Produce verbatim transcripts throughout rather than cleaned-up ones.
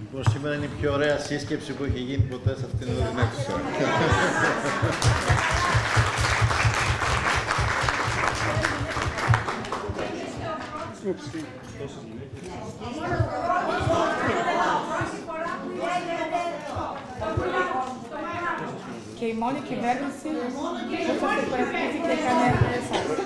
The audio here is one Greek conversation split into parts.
Λοιπόν, σήμερα είναι η πιο ωραία σύσκεψη που έχει γίνει ποτέ σε αυτήν εδώ την αίθουσα. Και η μόνη κυβέρνηση που θα υπερασπίσει και κανένα εσάς.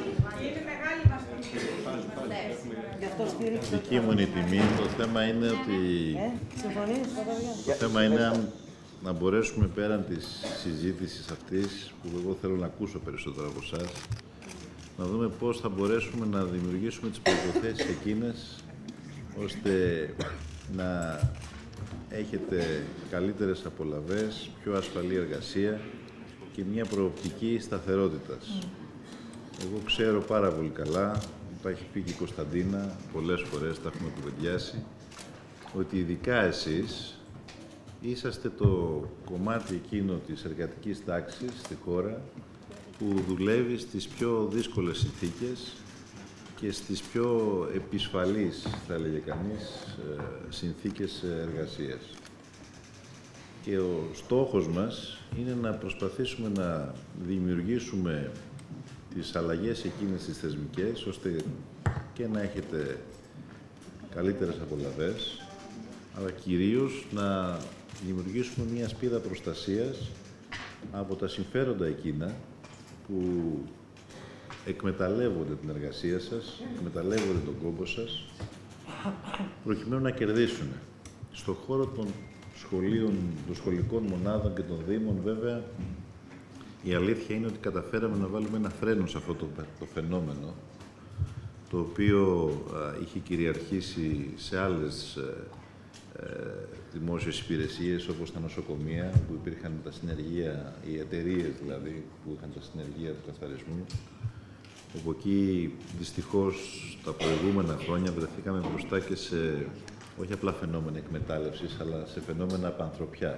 Δική μου είναι η τιμή. Το θέμα είναι ότι... Το θέμα είναι αν να μπορέσουμε πέραν της συζήτησης αυτής, που εγώ θέλω να ακούσω περισσότερο από εσάς, να δούμε πώς θα μπορέσουμε να δημιουργήσουμε τις προϋποθέσεις εκείνες, ώστε να έχετε καλύτερες απολαβές, πιο ασφαλή εργασία και μια προοπτική σταθερότητας. Εγώ ξέρω πάρα πολύ καλά, τα έχει πει και η Κωνσταντίνα, πολλές φορές τα έχουμε κουβεντιάσει, ότι ειδικά εσείς είσαστε το κομμάτι εκείνο της εργατικής τάξης στη χώρα που δουλεύει στις πιο δύσκολες συνθήκες και στις πιο επισφαλείς, θα έλεγε κανείς, συνθήκες εργασίας. Και ο στόχος μας είναι να προσπαθήσουμε να δημιουργήσουμε τις αλλαγές εκείνες τις θεσμικές, ώστε και να έχετε καλύτερες απολαβές, αλλά κυρίως να δημιουργήσουμε μια σπίδα προστασίας από τα συμφέροντα εκείνα που εκμεταλλεύονται την εργασία σας, εκμεταλλεύονται τον κόπο σας, προκειμένου να κερδίσουν. Στον χώρο των σχολείων, των σχολικών μονάδων και των δήμων, βέβαια, η αλήθεια είναι ότι καταφέραμε να βάλουμε ένα φρένο σε αυτό το, το φαινόμενο, το οποίο α, είχε κυριαρχήσει σε άλλες ε, ε, δημόσιες υπηρεσίες, όπως τα νοσοκομεία, που υπήρχαν τα συνεργεία, οι εταιρείες δηλαδή, που είχαν τα συνεργεία του καθαρισμού. Από εκεί, δυστυχώς, τα προηγούμενα χρόνια βρεθήκαμε μπροστά και σε, όχι απλά φαινόμενα εκμετάλλευσης, αλλά σε φαινόμενα απανθρωπιάς.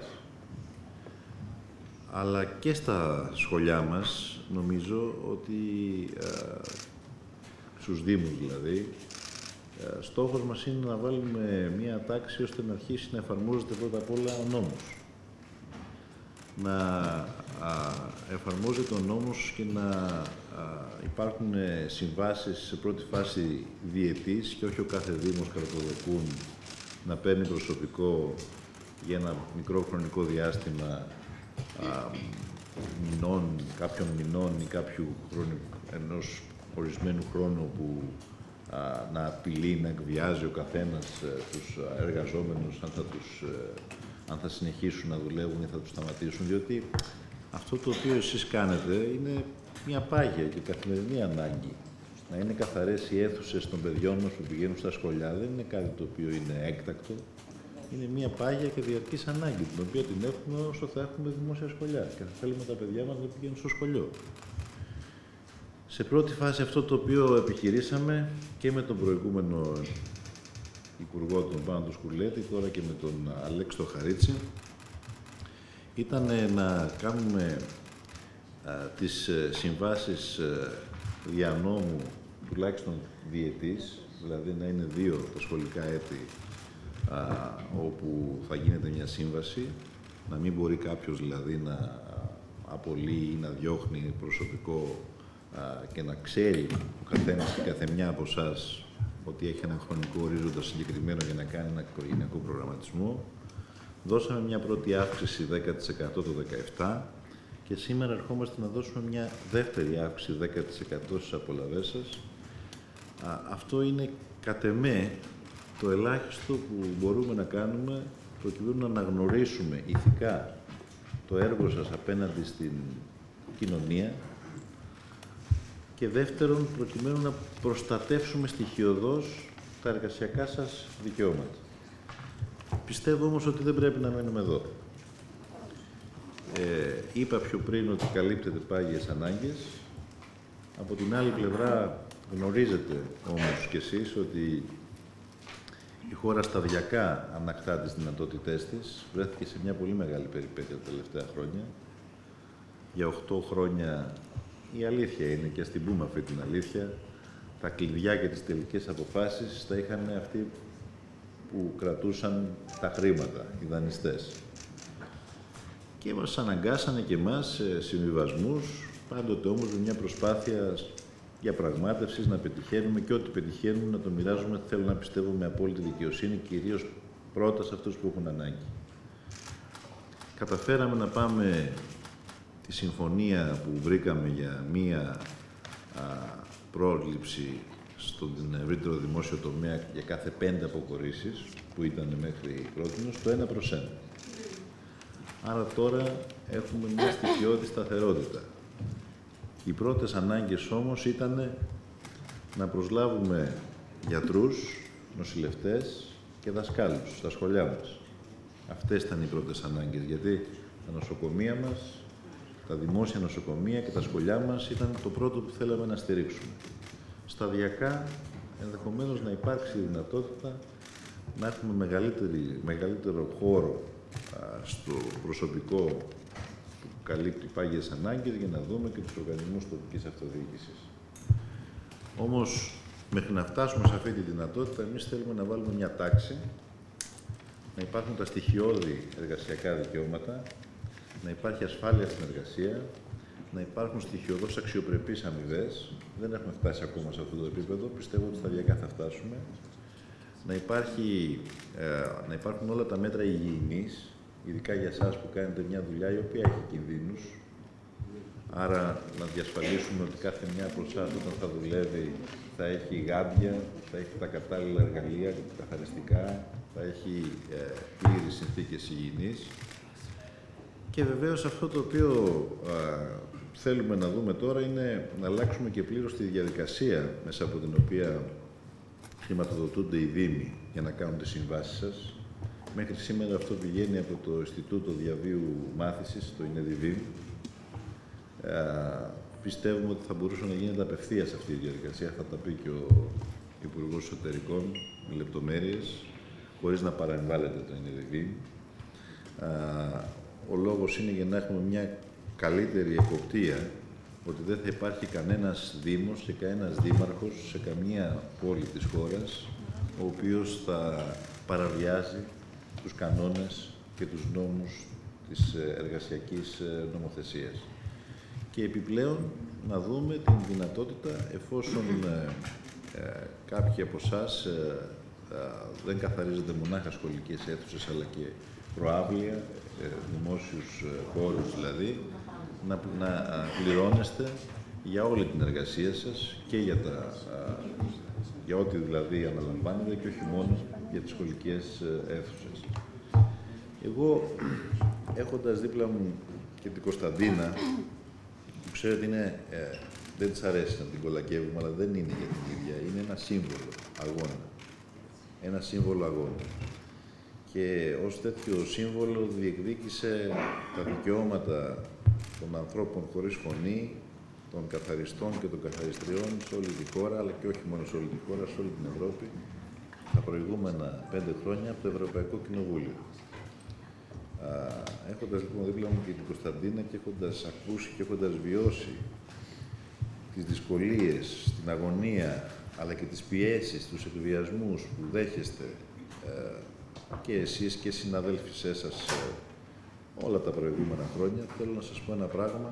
Αλλά και στα σχολιά μας, νομίζω ότι, ε, στους Δήμους δηλαδή, ε, στόχος μας είναι να βάλουμε μία τάξη ώστε να αρχίσει να εφαρμόζεται πρώτα απ' όλα ο νόμος. Να α, εφαρμόζεται ο νόμος και να α, υπάρχουν συμβάσεις σε πρώτη φάση διετής και όχι ο κάθε Δήμος κατά το δοκούν να παίρνει προσωπικό για ένα μικρό χρονικό διάστημα α, μηνών, κάποιων μηνών ή κάποιου χρόνου, ενός ορισμένου χρόνου που α, να απειλεί, να εκβιάζει ο καθένας ε, τους εργαζόμενους αν θα, τους, ε, αν θα συνεχίσουν να δουλεύουν ή θα τους σταματήσουν, διότι αυτό το οποίο εσείς κάνετε είναι μια πάγια και καθημερινή ανάγκη. Να είναι καθαρές οι αίθουσες των παιδιών μας που πηγαίνουν στα σχολιά δεν είναι κάτι το οποίο είναι έκτακτο. Είναι μια πάγια και διαρκής ανάγκη, την οποία την έχουμε όσο θα έχουμε δημόσια σχολιά και θα θέλουμε τα παιδιά μας να πηγαίνουν στο σχολείο. Σε πρώτη φάση αυτό το οποίο επιχειρήσαμε και με τον προηγούμενο Υπουργό, τον Πάνο Σκουλέτη, τώρα και με τον Αλέξη το Χαρίτσι, ήταν να κάνουμε α, τις συμβάσεις δια νόμου τουλάχιστον διετής, δηλαδή να είναι δύο τα σχολικά έτη α, όπου θα γίνεται μια σύμβαση, να μην μπορεί κάποιος δηλαδή να απολύει ή να διώχνει προσωπικό α, και να ξέρει ο καθένας και καθεμιά από εσάς ότι έχει έναν χρονικό ορίζοντα συγκεκριμένο για να κάνει ένα οικογενειακό προγραμματισμό. Δώσαμε μια πρώτη αύξηση δέκα τοις εκατό το δύο χιλιάδες δεκαεπτά και σήμερα ερχόμαστε να δώσουμε μια δεύτερη αύξηση δέκα τοις εκατό στις απολαβές σας. Α, αυτό είναι κατ' εμέ το ελάχιστο που μπορούμε να κάνουμε προκειμένου να αναγνωρίσουμε ηθικά το έργο σας απέναντι στην κοινωνία και δεύτερον προκειμένου να προστατεύσουμε στοιχειωδώς τα εργασιακά σας δικαιώματα. Πιστεύω όμως ότι δεν πρέπει να μένουμε εδώ. Ε, είπα πιο πριν ότι καλύπτεται πάγιες ανάγκες. Από την άλλη πλευρά γνωρίζετε όμως κι εσείς ότι η χώρα σταδιακά ανακτά τις δυνατότητές της. Βρέθηκε σε μια πολύ μεγάλη περιπέτεια τα τελευταία χρόνια. Για οχτώ χρόνια η αλήθεια είναι, και ας την πούμε αυτή την αλήθεια, τα κλειδιά και τις τελικές αποφάσεις τα είχαν αυτοί που κρατούσαν τα χρήματα, οι δανειστές. Και μας αναγκάσανε και εμάς σε συμβιβασμούς, πάντοτε όμως με μια προσπάθεια διαπραγμάτευσης να πετυχαίνουμε και ό,τι πετυχαίνουμε να το μοιράζουμε, θέλω να πιστεύω, με απόλυτη δικαιοσύνη, κυρίως πρώτα σε αυτούς που έχουν ανάγκη. Καταφέραμε να πάμε τη συμφωνία που βρήκαμε για μία α, πρόληψη στον ευρύτερο δημόσιο τομέα για κάθε πέντε αποκορήσεις που ήταν μέχρι πρότινο, στο ένα προς ένα. Άρα τώρα έχουμε μια στοιχειώδη σταθερότητα. Οι πρώτες ανάγκες όμως ήταν να προσλάβουμε γιατρούς, νοσηλευτές και δασκάλους στα σχολιά μας. Αυτές ήταν οι πρώτες ανάγκες, γιατί τα νοσοκομεία μας, τα δημόσια νοσοκομεία και τα σχολιά μας ήταν το πρώτο που θέλαμε να στηρίξουμε. Σταδιακά, ενδεχομένως να υπάρξει η δυνατότητα να έχουμε μεγαλύτερο χώρο α, στο προσωπικό που καλύπτει πάγιες ανάγκες για να δούμε και τους οργανισμούς τοπικής αυτοδιοίκησης. Όμως, μέχρι να φτάσουμε σε αυτή τη δυνατότητα, εμείς θέλουμε να βάλουμε μια τάξη, να υπάρχουν τα στοιχειώδη εργασιακά δικαιώματα, να υπάρχει ασφάλεια στην εργασία, να υπάρχουν στοιχειωδώς αξιοπρεπείς αμοιβές. Δεν έχουμε φτάσει ακόμα σε αυτό το επίπεδο, πιστεύω ότι σταδιακά θα φτάσουμε. Να, υπάρχει, ε, να υπάρχουν όλα τα μέτρα υγιεινής, ειδικά για εσάς που κάνετε μια δουλειά η οποία έχει κινδύνους. Άρα να διασφαλίσουμε ότι κάθε μια από εσάς όταν θα δουλεύει θα έχει γάντια, θα έχει τα κατάλληλα εργαλεία, καθαριστικά, θα έχει ε, πλήρες συνθήκες υγιεινής. Και βεβαίως αυτό το οποίο α, θέλουμε να δούμε τώρα είναι να αλλάξουμε και πλήρως τη διαδικασία μέσα από την οποία χρηματοδοτούνται οι Δήμοι για να κάνουν τις συμβάσεις σας. Μέχρι σήμερα αυτό πηγαίνει από το Ινστιτούτο Διαβίου Μάθησης, το ΙΝΕΔΙΒΗΜ. Πιστεύουμε ότι θα μπορούσε να γίνεται απευθείας αυτή η διαδικασία, θα τα πει και ο Υπουργός Εσωτερικών με λεπτομέρειες, χωρίς να παρεμβάλλεται το ΙΝΕΔΙΒΗΜ. Ο λόγος είναι για να έχουμε μια καλύτερη εποπτεία, ότι δεν θα υπάρχει κανένας δήμος και κανένας δήμαρχος σε καμία πόλη της χώρας, ο οποίος θα παραβιάζει τους κανόνες και τους νόμους της εργασιακής νομοθεσίας. Και επιπλέον να δούμε την δυνατότητα, εφόσον ε, ε, κάποιοι από εσάς ε, ε, δεν καθαρίζετε μονάχα σχολικές αίθουσες, αλλά και προάβλια, ε, δημόσιους ε, χώρους δηλαδή, να, να πληρώνεστε για όλη την εργασία σας και για, τα, α, για ό,τι δηλαδή αναλαμβάνετε και όχι μόνο για τις σχολικές αίθουσες. Εγώ, έχοντας δίπλα μου και την Κωνσταντίνα, που ξέρετε είναι, ε, δεν της αρέσει να την κολακεύουμε, αλλά δεν είναι για την ίδια, είναι ένα σύμβολο αγώνα. Ένα σύμβολο αγώνα. Και ως τέτοιο σύμβολο διεκδίκησε τα δικαιώματα των ανθρώπων χωρίς φωνή, των καθαριστών και των καθαριστριών σε όλη τη χώρα, αλλά και όχι μόνο σε όλη τη χώρα, σε όλη την Ευρώπη, τα προηγούμενα πέντε χρόνια από το Ευρωπαϊκό Κοινοβούλιο. Α, έχοντας λοιπόν δίπλα μου και την Κωνσταντίνα και έχοντας ακούσει και έχοντας βιώσει τις δυσκολίες, την αγωνία, αλλά και τις πιέσεις, τους εκβιασμούς που δέχεστε ε, και εσείς και οι συναδέλφισές σας ε, όλα τα προηγούμενα χρόνια, θέλω να σας πω ένα πράγμα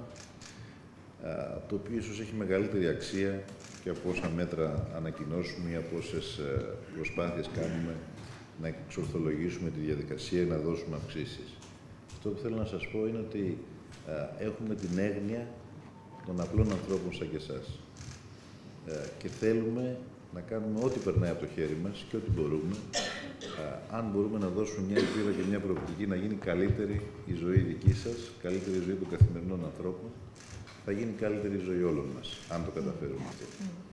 α, το οποίο ίσως έχει μεγαλύτερη αξία και από όσα μέτρα ανακοινώσουμε ή από όσες προσπάθειες κάνουμε να εξορθολογήσουμε τη διαδικασία ή να δώσουμε αυξήσεις. Αυτό που θέλω να σας πω είναι ότι α, έχουμε την έγνοια των απλών ανθρώπων σαν και εσάς. Α, και θέλουμε να κάνουμε ό,τι περνάει από το χέρι μας και ό,τι μπορούμε, α, αν μπορούμε να δώσουμε μια ελπίδα και μια προοπτική να γίνει καλύτερη η ζωή δική σας, καλύτερη η ζωή των καθημερινών ανθρώπων, θα γίνει καλύτερη η ζωή όλων μας, αν το καταφέρουμε αυτό.